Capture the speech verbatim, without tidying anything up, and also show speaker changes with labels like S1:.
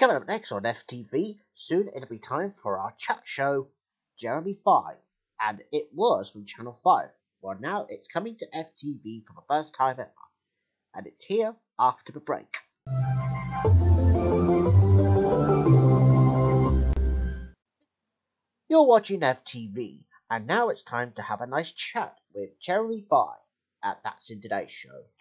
S1: Coming up next on F T V, soon it'll be time for our chat show, Jeremy five, and it was from Channel five. Well, now it's coming to F T V for the first time ever, and it's here after the break. You're watching F T V, and now it's time to have a nice chat with Jeremy five at That's in Today's Show.